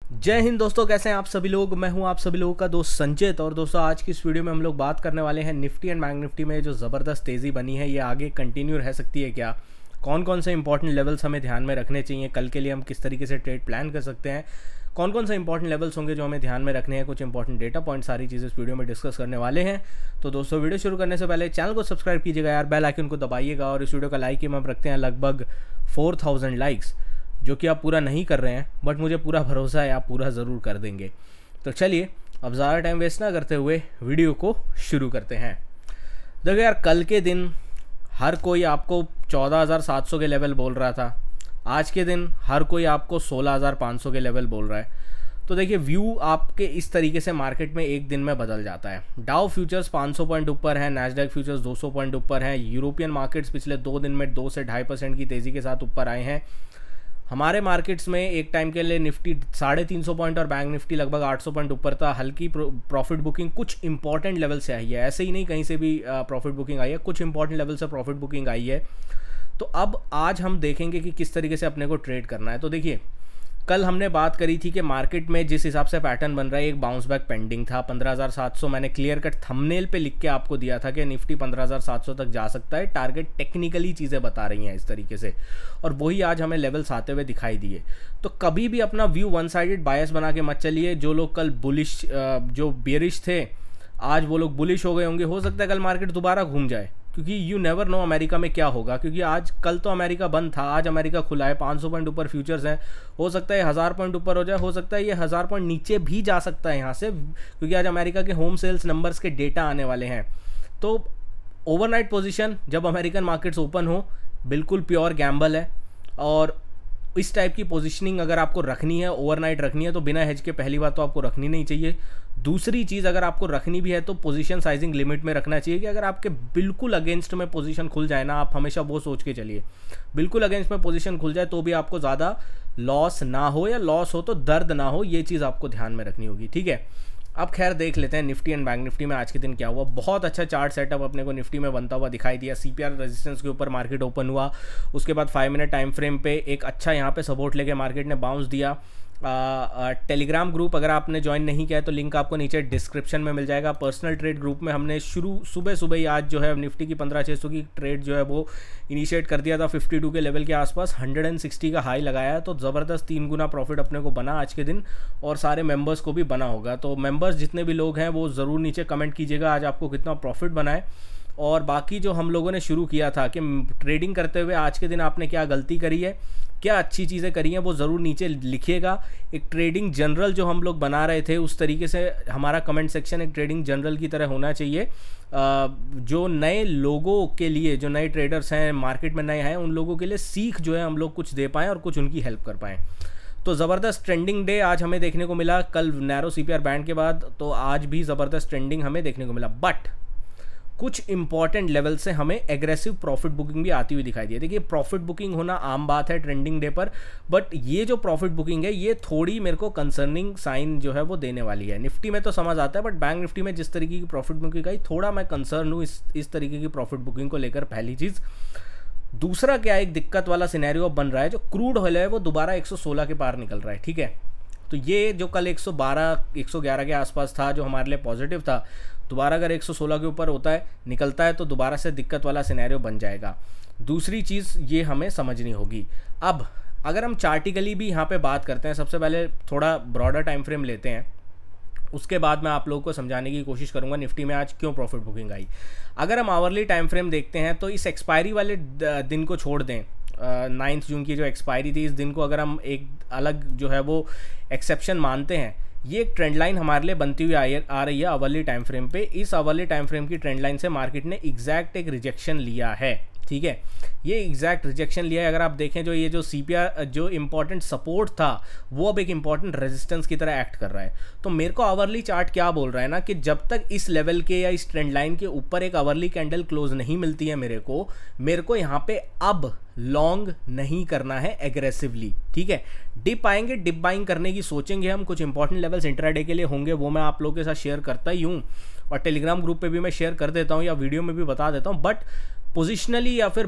जय हिंद दोस्तों, कैसे हैं आप सभी लोग। मैं हूं आप सभी लोगों का दोस्त संचित। और दोस्तों आज की इस वीडियो में हम लोग बात करने वाले हैं निफ्टी एंड बैंक निफ्टी में जो ज़बरदस्त तेज़ी बनी है ये आगे कंटिन्यू रह सकती है क्या, कौन कौन से इंपॉर्टेंट लेवल्स हमें ध्यान में रखने चाहिए, कल के लिए हम किस तरीके से ट्रेड प्लान कर सकते हैं, कौन कौन से इंपॉर्टेंट लेवल्स होंगे जो हमें ध्यान में रखने हैं, कुछ इंपॉर्टेंट डेटा पॉइंट, सारी चीज़ें इस वीडियो में डिस्कस करने वाले हैं। तो दोस्तों वीडियो शुरू करने से पहले चैनल को सब्सक्राइब कीजिएगा यार, बेल आइकन को दबाइएगा। और इस वीडियो का लाइक हम रखते हैं लगभग 4000 लाइक्स, जो कि आप पूरा नहीं कर रहे हैं, बट मुझे पूरा भरोसा है आप पूरा ज़रूर कर देंगे। तो चलिए अब ज़्यादा टाइम वेस्ट ना करते हुए वीडियो को शुरू करते हैं। देखो यार, कल के दिन हर कोई आपको 14,700 के लेवल बोल रहा था, आज के दिन हर कोई आपको 16,500 के लेवल बोल रहा है। तो देखिए व्यू आपके इस तरीके से मार्केट में एक दिन में बदल जाता है। डाउ फ्यूचर्स 500 पॉइंट ऊपर है, नैस्डैक फ्यूचर्स 200 पॉइंट ऊपर है। यूरोपियन मार्केट्स पिछले 2 दिन में 2 से 2.5% की तेज़ी के साथ ऊपर आए हैं। हमारे मार्केट्स में एक टाइम के लिए निफ्टी 350 पॉइंट और बैंक निफ्टी लगभग 800 पॉइंट ऊपर था। हल्की प्रॉफिट बुकिंग कुछ इंपॉर्टेंट लेवल से आई है, ऐसे ही नहीं कहीं से भी प्रॉफिट बुकिंग आई है, कुछ इंपॉर्टेंट लेवल से प्रॉफिट बुकिंग आई है। तो अब आज हम देखेंगे कि किस तरीके से अपने को ट्रेड करना है। तो देखिए कल हमने बात करी थी कि मार्केट में जिस हिसाब से पैटर्न बन रहा है एक बाउंस बैक पेंडिंग था 15,700। मैंने क्लियर कट थंबनेल पे लिख के आपको दिया था कि निफ्टी 15,700 तक जा सकता है। टारगेट टेक्निकली चीज़ें बता रही हैं इस तरीके से, और वही आज हमें लेवल्स आते हुए दिखाई दिए। तो कभी भी अपना व्यू वन साइडेड बायस बना के मत चलिए। जो लोग कल बुलिश जो बेरिश थे आज वो लोग बुलिश हो गए होंगे, हो सकता है कल मार्केट दोबारा घूम जाए, क्योंकि यू नेवर नो अमेरिका में क्या होगा। क्योंकि आज कल तो अमेरिका बंद था, आज अमेरिका खुला है, 500 पॉइंट ऊपर फ्यूचर्स हैं। हो सकता है 1000 पॉइंट ऊपर हो जाए, हो सकता है ये 1000 पॉइंट नीचे भी जा सकता है यहाँ से, क्योंकि आज अमेरिका के होम सेल्स नंबर्स के डेटा आने वाले हैं। तो ओवरनाइट पोजीशन जब अमेरिकन मार्केट्स ओपन हो बिल्कुल प्योर गैम्बल है। और इस टाइप की पोजीशनिंग अगर आपको रखनी है, ओवरनाइट रखनी है, तो बिना हेज के पहली बात तो आपको रखनी नहीं चाहिए। दूसरी चीज़ अगर आपको रखनी भी है तो पोजीशन साइजिंग लिमिट में रखना चाहिए, कि अगर आपके बिल्कुल अगेंस्ट में पोजीशन खुल जाए ना, आप हमेशा वो सोच के चलिए बिल्कुल अगेंस्ट में पोजीशन खुल जाए तो भी आपको ज़्यादा लॉस ना हो, या लॉस हो तो दर्द ना हो, ये चीज़ आपको ध्यान में रखनी होगी। ठीक है, अब खैर देख लेते हैं निफ्टी एंड बैंक निफ्टी में आज के दिन क्या हुआ। बहुत अच्छा चार्ट सेटअप अपने को निफ्टी में बनता हुआ दिखाई दिया। सीपीआर रेजिस्टेंस के ऊपर मार्केट ओपन हुआ, उसके बाद 5 मिनट टाइम फ्रेम पे एक अच्छा यहाँ पे सपोर्ट लेके मार्केट ने बाउंस दिया। टेलीग्राम ग्रुप अगर आपने ज्वाइन नहीं किया है तो लिंक आपको नीचे डिस्क्रिप्शन में मिल जाएगा। पर्सनल ट्रेड ग्रुप में हमने सुबह ही आज जो है निफ्टी की 15,600 की ट्रेड जो है वो इनिशिएट कर दिया था 52 के लेवल के आसपास। 160 का हाई लगाया है, तो ज़बरदस्त 3 गुना प्रॉफिट अपने को बना आज के दिन, और सारे मेंबर्स को भी बना होगा। तो मेंबर्स जितने भी लोग हैं वो ज़रूर नीचे कमेंट कीजिएगा आज आपको कितना प्रॉफिट बना है। और बाकी जो हम लोगों ने शुरू किया था कि ट्रेडिंग करते हुए आज के दिन आपने क्या गलती करी है, क्या अच्छी चीज़ें करी हैं, वो ज़रूर नीचे लिखिएगा। एक ट्रेडिंग जनरल जो हम लोग बना रहे थे उस तरीके से हमारा कमेंट सेक्शन एक ट्रेडिंग जनरल की तरह होना चाहिए। जो नए लोगों के लिए, जो नए ट्रेडर्स हैं मार्केट में नए हैं, उन लोगों के लिए सीख जो है हम लोग कुछ दे पाएँ और कुछ उनकी हेल्प कर पाएँ। तो ज़बरदस्त ट्रेंडिंग डे आज हमें देखने को मिला। कल नैरो सीपीआर बैंड के बाद तो आज भी ज़बरदस्त ट्रेंडिंग हमें देखने को मिला, बट कुछ इंपॉर्टेंट लेवल से हमें एग्रेसिव प्रॉफिट बुकिंग भी आती हुई दिखाई दी। देखिए प्रॉफिट बुकिंग होना आम बात है ट्रेंडिंग डे पर, बट ये जो प्रॉफिट बुकिंग है ये थोड़ी मेरे को कंसर्निंग साइन जो है वो देने वाली है। निफ्टी में तो समझ आता है, बट बैंक निफ्टी में जिस तरीके की प्रॉफिट बुकिंग आई थोड़ा मैं कंसर्न हूँ इस तरीके की प्रॉफिट बुकिंग को लेकर, पहली चीज़। दूसरा क्या एक दिक्कत वाला सिनेरियो बन रहा है, जो क्रूड ऑयल है वो दोबारा 116 के पार निकल रहा है। ठीक है, तो ये जो कल 112 111 के आसपास था जो हमारे लिए पॉजिटिव था, दोबारा अगर 116 के ऊपर होता है निकलता है तो दोबारा से दिक्कत वाला सिनेरियो बन जाएगा। दूसरी चीज़ ये हमें समझनी होगी। अब अगर हम चार्टिकली भी यहाँ पे बात करते हैं, सबसे पहले थोड़ा ब्रॉडर टाइम फ्रेम लेते हैं, उसके बाद मैं आप लोगों को समझाने की कोशिश करूंगा निफ्टी में आज क्यों प्रॉफिट बुकिंग आई। अगर हम आवरली टाइम फ्रेम देखते हैं तो इस एक्सपायरी वाले दिन को छोड़ दें, 9 जून की जो एक्सपायरी थी, इस दिन को अगर हम एक अलग जो है वो एक्सेप्शन मानते हैं, ये एक ट्रेंड लाइन हमारे लिए बनती हुई आ रही है अवरली टाइम फ्रेम पे। इस अवरली टाइम फ्रेम की ट्रेंड लाइन से मार्केट ने एग्जैक्ट एक रिजेक्शन लिया है। ठीक है, ये एग्जैक्ट रिजेक्शन लिया है। अगर आप देखें जो ये जो सीपीआर जो इंपॉर्टेंट सपोर्ट था वो अब एक इंपॉर्टेंट रेजिस्टेंस की तरह एक्ट कर रहा है। तो मेरे को आवरली चार्ट क्या बोल रहा है ना, कि जब तक इस लेवल के या इस ट्रेंड लाइन के ऊपर एक आवरली कैंडल क्लोज नहीं मिलती है मेरे को यहाँ पे अब लॉन्ग नहीं करना है एग्रेसिवली। ठीक है, डिप आएंगे, डिप बाइंग करने की सोचेंगे हम, कुछ इंपॉर्टेंट लेवल्स इंट्राडे के लिए होंगे, वो मैं आप लोगों के साथ शेयर करता ही हूँ, और टेलीग्राम ग्रुप पे भी मैं शेयर कर देता हूँ या वीडियो में भी बता देता हूँ। बट पोजिशनली या फिर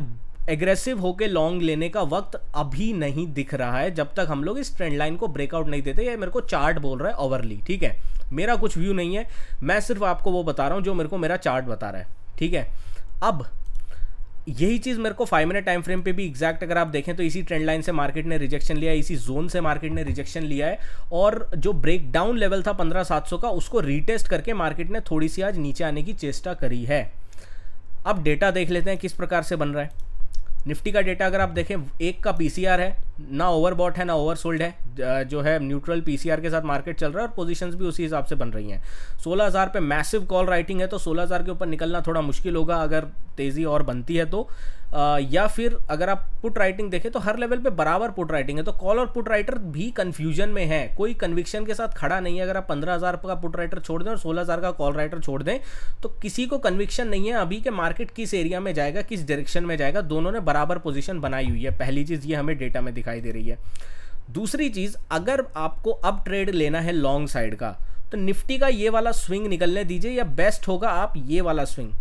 एग्रेसिव होके लॉन्ग लेने का वक्त अभी नहीं दिख रहा है, जब तक हम लोग इस ट्रेंड लाइन को ब्रेकआउट नहीं देते। ये मेरे को चार्ट बोल रहा है ओवरली, ठीक है, मेरा कुछ व्यू नहीं है, मैं सिर्फ आपको वो बता रहा हूँ जो मेरे को मेरा चार्ट बता रहा है, ठीक है। अब यही चीज़ मेरे को 5 मिनट टाइम फ्रेम पे भी एग्जैक्ट अगर आप देखें तो इसी ट्रेंड लाइन से मार्केट ने रिजेक्शन लिया है, इसी जोन से मार्केट ने रिजेक्शन लिया है, और जो ब्रेक डाउन लेवल था 15,700 का, उसको रीटेस्ट करके मार्केट ने थोड़ी सी आज नीचे आने की चेष्टा करी है। अब डेटा देख लेते हैं किस प्रकार से बन रहा है। निफ्टी का डेटा अगर आप देखें, एक का पीसीआर है, ना ओवरबॉट है ना ओवरसोल्ड है, जो है न्यूट्रल पीसीआर के साथ मार्केट चल रहा है और पोजीशंस भी उसी हिसाब से बन रही हैं। 16,000 पे मैसिव कॉल राइटिंग है, तो 16,000 के ऊपर निकलना थोड़ा मुश्किल होगा अगर तेज़ी और बनती है तो, या फिर अगर आप पुट राइटिंग देखें तो हर लेवल पे बराबर पुट राइटिंग है, तो कॉल और पुट राइटर भी कन्फ्यूजन में है, कोई कन्विक्शन के साथ खड़ा नहीं है। अगर आप 15,000 का पुट राइटर छोड़ दें और 16,000 का कॉल राइटर छोड़ दें तो किसी को कन्विक्शन नहीं है अभी के मार्केट किस एरिया में जाएगा, किस डायरेक्शन में जाएगा। दोनों ने बराबर पोजीशन बनाई हुई है, पहली चीज़ ये हमें डेटा में दिखाई दे रही है। दूसरी चीज़, अगर आपको अब ट्रेड लेना है लॉन्ग साइड का, तो निफ्टी का ये वाला स्विंग निकलने दीजिए, या बेस्ट होगा आप ये वाला स्विंग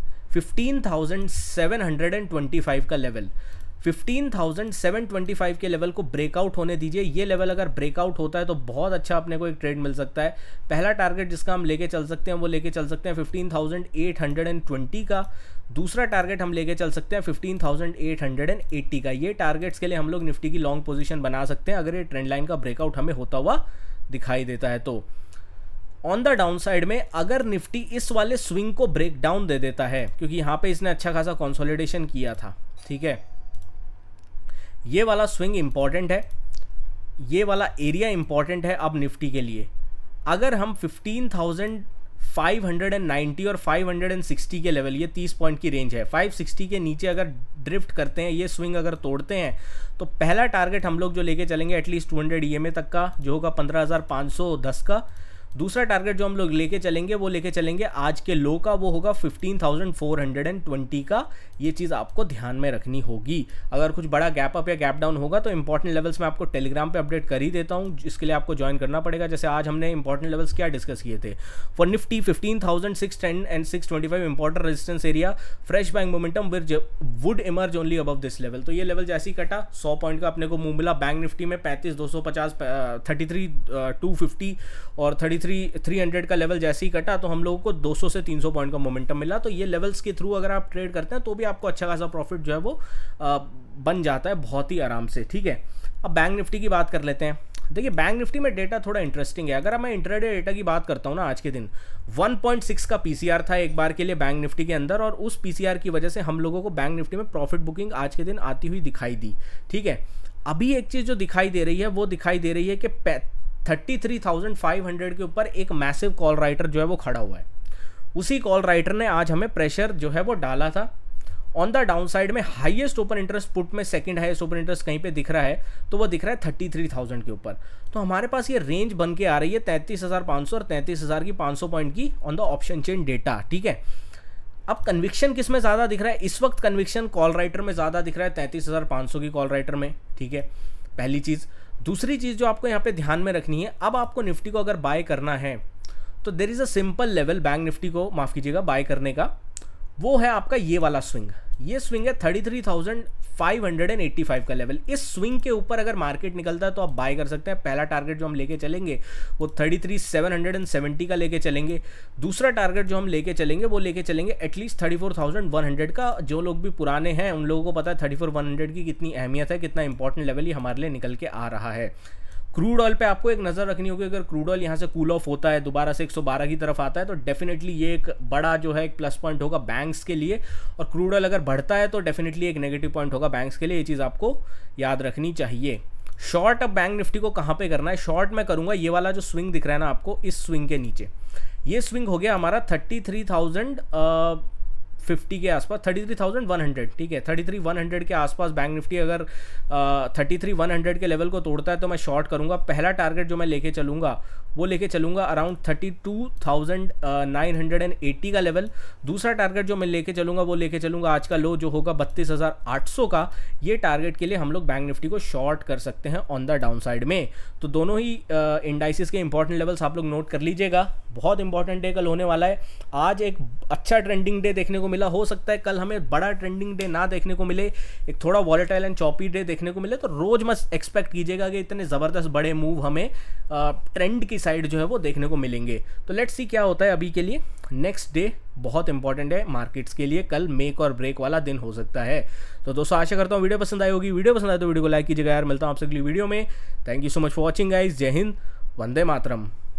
15,725 का लेवल, 15,725 के लेवल को ब्रेकआउट होने दीजिए। ये लेवल अगर ब्रेकआउट होता है तो बहुत अच्छा अपने को एक ट्रेड मिल सकता है। पहला टारगेट जिसका हम लेके चल सकते हैं वो लेके चल सकते हैं 15,820 का, दूसरा टारगेट हम लेके चल सकते हैं 15,880 का। ये टारगेट्स के लिए हम लोग निफ्टी की लॉन्ग पोजीशन बना सकते हैं अगर ये ट्रेंड लाइन का ब्रेकआउट हमें होता हुआ दिखाई देता है तो। ऑन द डाउन साइड में अगर निफ्टी इस वाले स्विंग को ब्रेक डाउन दे देता है, क्योंकि यहाँ पे इसने अच्छा खासा कंसोलिडेशन किया था, ठीक है, ये वाला स्विंग इंपॉर्टेंट है, ये वाला एरिया इंपॉर्टेंट है अब निफ्टी के लिए। अगर हम 15,590 और 560 के लेवल, ये 30 पॉइंट की रेंज है, 560 के नीचे अगर ड्रिफ्ट करते हैं, ये स्विंग अगर तोड़ते हैं, तो पहला टारगेट हम लोग जो लेके चलेंगे एटलीस्ट 200 EMA तक का, जो होगा 15,510 का। दूसरा टारगेट जो हम लोग लेके चलेंगे वो लेके चलेंगे आज के लो का, वो होगा 15,420 का। ये चीज़ आपको ध्यान में रखनी होगी। अगर कुछ बड़ा गैप अप या गैप डाउन होगा तो इंपॉर्टेंट लेवल्स मैं आपको टेलीग्राम पे अपडेट कर ही देता हूँ, इसके लिए आपको ज्वाइन करना पड़ेगा। जैसे आज हमने इंपॉर्टेंट लेवल्स क्या डिस्कस किए थे for Nifty, 15,610 and 625 important resistance area, fresh buying momentum would emerge only above this level. तो ये लेवल जैसे ही कटा 100 पॉइंट का अपने को मुंह मिला। बैंक निफ्टी में 35,250, 33,250 और 33,300 का लेवल जैसे ही कटा तो हम लोगों को 200 से 300 पॉइंट का मोमेंटम मिला। तो ये लेवल्स के थ्रू अगर आप ट्रेड करते हैं तो भी आपको अच्छा खासा प्रॉफिट जो है वो बन जाता है बहुत ही आराम से, ठीक है। अब बैंक निफ्टी की बात कर लेते हैं। देखिए बैंक निफ्टी में डेटा थोड़ा इंटरेस्टिंग है। अगर मैं इंट्राडे डेटा की बात करता हूँ ना, आज के दिन 1.6 का पीसीआर था एक बार के लिए बैंक निफ्टी के अंदर, और उस पीसीआर की वजह से हम लोगों को बैंक निफ्टी में प्रॉफिट बुकिंग आज के दिन आती हुई दिखाई दी, ठीक है। अभी एक चीज़ जो दिखाई दे रही है वो दिखाई दे रही है कि 33,500 के ऊपर एक मैसिव कॉल राइटर जो है वो खड़ा हुआ है। उसी कॉल राइटर ने आज हमें प्रेशर जो है वो डाला था। ऑन द डाउन साइड में हाईएस्ट ओपन इंटरेस्ट पुट में सेकंड हाईएस्ट ओपन इंटरेस्ट कहीं पे दिख रहा है, तो वो दिख रहा है 33,000 के ऊपर। तो हमारे पास ये रेंज बन के आ रही है 33,500 और 33,500 पॉइंट की on the option chain data, ठीक है। अब कन्विक्शन किस में ज़्यादा दिख रहा है इस वक्त? कन्विक्शन कॉल राइटर में ज़्यादा दिख रहा है, 33,500 की कॉल राइटर में, ठीक है, पहली चीज़। दूसरी चीज़ जो आपको यहाँ पे ध्यान में रखनी है, अब आपको निफ्टी को अगर बाय करना है तो there is a simple level bank Nifty को, माफ़ कीजिएगा, बाय करने का, वो है आपका ये वाला स्विंग। ये स्विंग है 33,585 का लेवल। इस स्विंग के ऊपर अगर मार्केट निकलता है तो आप बाय कर सकते हैं। पहला टारगेट जो हम लेके चलेंगे वो 33,770 का लेके चलेंगे। दूसरा टारगेट जो हम लेके चलेंगे वो लेके चलेंगे एटलीस्ट 34,100 का। जो लोग भी पुराने हैं उन लोगों को पता है 34,100 की कितनी अहमियत है, कितना इंपॉर्टेंट लेवल ही हमारे लिए निकल के आ रहा है। क्रूड ऑयल पे आपको एक नज़र रखनी होगी। अगर क्रूड ऑयल यहाँ से कूल ऑफ होता है, दोबारा से 112 की तरफ आता है, तो डेफिनेटली ये एक बड़ा जो है एक प्लस पॉइंट होगा बैंक्स के लिए। और क्रूड ऑयल अगर बढ़ता है तो डेफिनेटली एक नेगेटिव पॉइंट होगा बैंक्स के लिए। ये चीज़ आपको याद रखनी चाहिए। शॉर्ट अब बैंक निफ्टी को कहाँ पे करना है? शॉर्ट मैं करूँगा ये वाला जो स्विंग दिख रहा है ना आपको, इस स्विंग के नीचे। ये स्विंग हो गया हमारा 33,050 के आसपास, 33,100, ठीक है, 33,100 के आसपास बैंक निफ्टी अगर 33,100 के लेवल को तोड़ता है तो मैं शॉर्ट करूंगा। पहला टारगेट जो मैं लेके चलूंगा वो लेके चलूंगा अराउंड 32,980 का लेवल। दूसरा टारगेट जो मैं लेके चलूंगा वो लेके चलूंगा आज का लो जो होगा 32,800 का। ये टारगेट के लिए हम लोग बैंक निफ्टी को शॉर्ट कर सकते हैं ऑन द डाउन साइड में। तो दोनों ही इंडाइसिस के इंपॉर्टेंट लेवल्स आप लोग नोट कर लीजिएगा। बहुत इंपॉर्टेंट डे कल होने वाला है। आज एक अच्छा ट्रेंडिंग डे देखने को मिला, हो सकता है कल हमें बड़ा ट्रेंडिंग डे ना देखने को मिले, एक थोड़ा वॉलेटाइल एंड चॉपी डे देखने को मिले, तो रोज मत एक्सपेक्ट कीजिएगा कि इतने ज़बरदस्त बड़े मूव हमें ट्रेंड की साइड जो है वो देखने को मिलेंगे। तो लेट्स सी क्या होता है। अभी के लिए नेक्स्ट डे बहुत इंपॉर्टेंट है मार्केट्स के लिए, कल मेक और ब्रेक वाला दिन हो सकता है। तो दोस्तों आशा करता हूँ वीडियो पसंद आई होगी। वीडियो पसंद आए तो वीडियो को लाइक कीजिएगा यार। मिलता हूँ आपसे अगली वीडियो में। Thank you so much for watching guys. जय हिंद, वंदे मातरम।